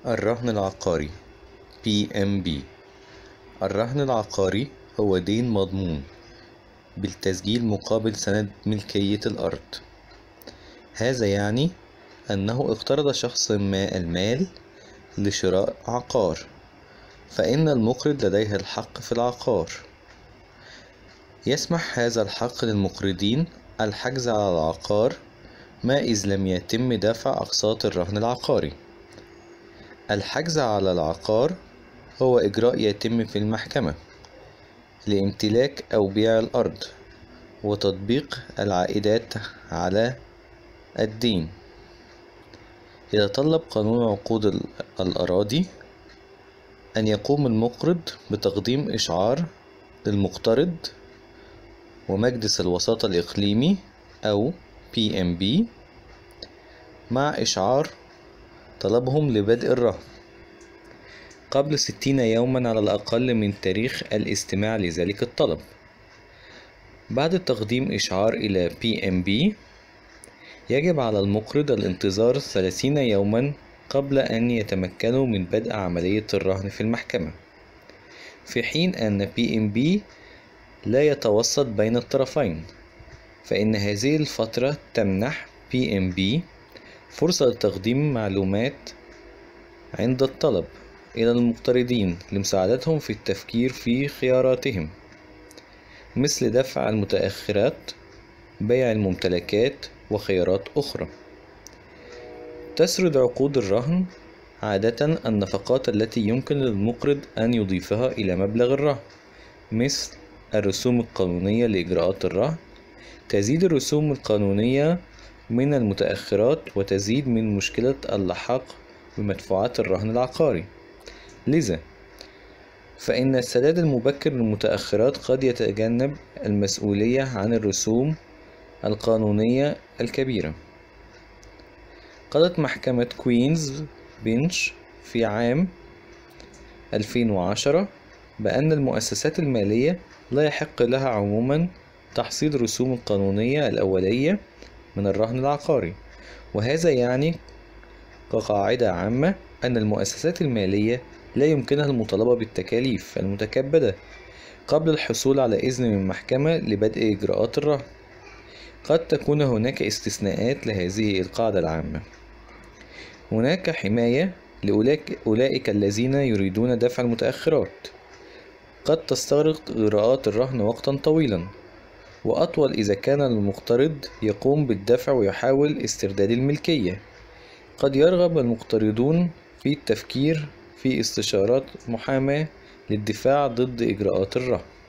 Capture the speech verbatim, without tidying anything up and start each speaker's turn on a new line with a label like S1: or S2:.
S1: الرهن العقاري بي إم بي. الرهن العقاري هو دين مضمون بالتسجيل مقابل سند ملكية الأرض. هذا يعني أنه اقترض شخص ما المال لشراء عقار، فإن المقرض لديه الحق في العقار. يسمح هذا الحق للمقرضين الحجز على العقار ما إذ لم يتم دفع أقساط الرهن العقاري. الحجز على العقار هو إجراء يتم في المحكمة لامتلاك أو بيع الأرض وتطبيق العائدات على الدين. يتطلب قانون عقود الأراضي أن يقوم المقرض بتقديم إشعار للمقترض ومجلس الوساطة الإقليمي أو بي إم بي مع إشعار طلبهم لبدء الرهن قبل ستين يوما على الأقل من تاريخ الاستماع لذلك الطلب. بعد تقديم إشعار إلى بي إم بي يجب على المقرض الانتظار ثلاثين يوما قبل أن يتمكنوا من بدء عملية الرهن في المحكمة، في حين أن بي إم بي لا يتوسط بين الطرفين، فإن هذه الفترة تمنح بي إم بي فرصة لتقديم معلومات عند الطلب إلى المقترضين لمساعدتهم في التفكير في خياراتهم، مثل دفع المتأخرات، بيع الممتلكات، وخيارات أخرى. تسرد عقود الرهن عادة النفقات التي يمكن للمقرض أن يضيفها إلى مبلغ الرهن، مثل الرسوم القانونية لإجراءات الرهن. تزيد الرسوم القانونية من المتأخرات وتزيد من مشكلة اللحاق بمدفوعات الرهن العقاري. لذا فإن السداد المبكر للمتأخرات قد يتجنب المسؤولية عن الرسوم القانونية الكبيرة. قضت محكمة كوينز بنش في عام ألفين وعشرة بأن المؤسسات المالية لا يحق لها عموما تحصيل الرسوم القانونية الأولية من الرهن العقاري، وهذا يعني كقاعدة عامة أن المؤسسات المالية لا يمكنها المطالبة بالتكاليف المتكبدة قبل الحصول على إذن من محكمة لبدء إجراءات الرهن. قد تكون هناك استثناءات لهذه القاعدة العامة. هناك حماية لأولئك الذين يريدون دفع المتأخرات. قد تستغرق إجراءات الرهن وقتا طويلا، وأطول إذا كان المقترض يقوم بالدفع ويحاول استرداد الملكية. قد يرغب المقترضون في التفكير في استشارات محاماة للدفاع ضد إجراءات الرهن.